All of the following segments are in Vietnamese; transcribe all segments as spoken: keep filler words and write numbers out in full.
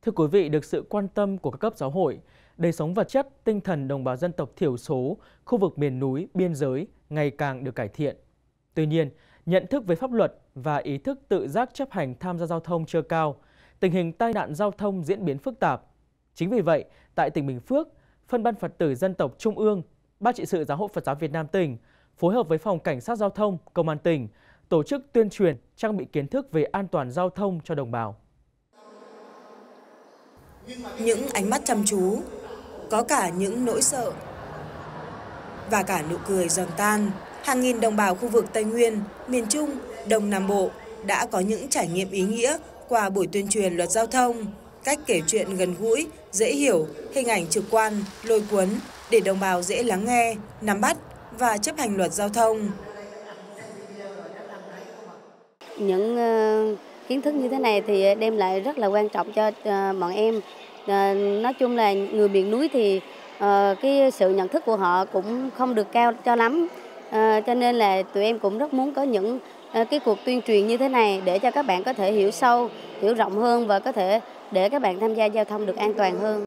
Thưa quý vị, được sự quan tâm của các cấp giáo hội, đời sống vật chất, tinh thần đồng bào dân tộc thiểu số, khu vực miền núi, biên giới ngày càng được cải thiện. Tuy nhiên, nhận thức về pháp luật và ý thức tự giác chấp hành tham gia giao thông chưa cao, tình hình tai nạn giao thông diễn biến phức tạp. Chính vì vậy, tại tỉnh Bình Phước, Phân ban Phật tử Dân tộc Trung ương, Ban trị sự Giáo hội Phật giáo Việt Nam tỉnh phối hợp với Phòng Cảnh sát Giao thông, Công an tỉnh tổ chức tuyên truyền, trang bị kiến thức về an toàn giao thông cho đồng bào. Những ánh mắt chăm chú, có cả những nỗi sợ và cả nụ cười giòn tan. Hàng nghìn đồng bào khu vực Tây Nguyên, miền Trung, Đông Nam Bộ đã có những trải nghiệm ý nghĩa qua buổi tuyên truyền luật giao thông, cách kể chuyện gần gũi, dễ hiểu, hình ảnh trực quan, lôi cuốn để đồng bào dễ lắng nghe, nắm bắt và chấp hành luật giao thông. Những uh, kiến thức như thế này thì đem lại rất là quan trọng cho uh, bọn em. Uh, nói chung là người miền núi thì uh, cái sự nhận thức của họ cũng không được cao cho lắm. Uh, cho nên là tụi em cũng rất muốn có những uh, cái cuộc tuyên truyền như thế này để cho các bạn có thể hiểu sâu, hiểu rộng hơn và có thể để các bạn tham gia giao thông được an toàn hơn.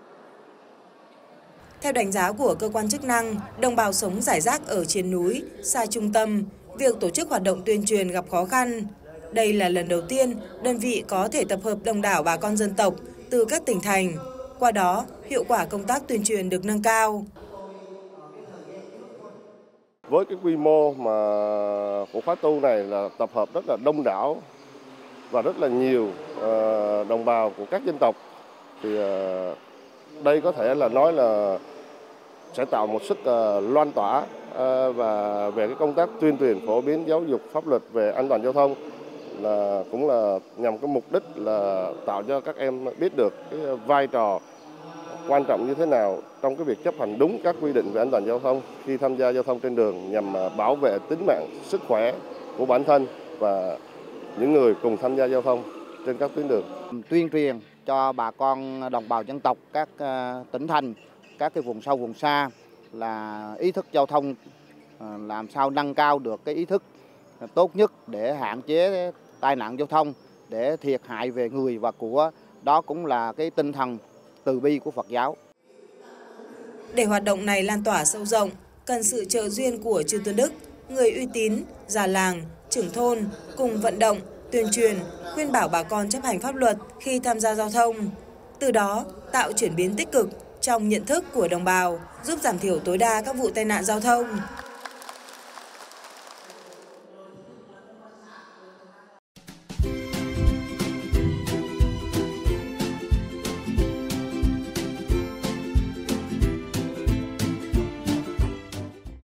Theo đánh giá của cơ quan chức năng, đồng bào sống rải rác ở trên núi, xa trung tâm, việc tổ chức hoạt động tuyên truyền gặp khó khăn. Đây là lần đầu tiên đơn vị có thể tập hợp đông đảo bà con dân tộc từ các tỉnh thành. Qua đó, hiệu quả công tác tuyên truyền được nâng cao. Với cái quy mô mà của khóa tu này là tập hợp rất là đông đảo và rất là nhiều đồng bào của các dân tộc, thì đây có thể là nói là sẽ tạo một sức loan tỏa và về cái công tác tuyên truyền phổ biến giáo dục pháp luật về an toàn giao thông, là cũng là nhằm cái mục đích là tạo cho các em biết được cái vai trò quan trọng như thế nào trong cái việc chấp hành đúng các quy định về an toàn giao thông khi tham gia giao thông trên đường, nhằm bảo vệ tính mạng, sức khỏe của bản thân và những người cùng tham gia giao thông trên các tuyến đường. Tuyên truyền cho bà con đồng bào dân tộc các tỉnh thành, các cái vùng sâu vùng xa là ý thức giao thông, làm sao nâng cao được cái ý thức tốt nhất để hạn chế tai nạn giao thông, để thiệt hại về người và của. Đó cũng là cái tinh thần từ bi của Phật giáo. Để hoạt động này lan tỏa sâu rộng, cần sự trợ duyên của chư tôn đức, người uy tín, già làng, trưởng thôn cùng vận động, tuyên truyền, khuyên bảo bà con chấp hành pháp luật khi tham gia giao thông. Từ đó tạo chuyển biến tích cực trong nhận thức của đồng bào, giúp giảm thiểu tối đa các vụ tai nạn giao thông.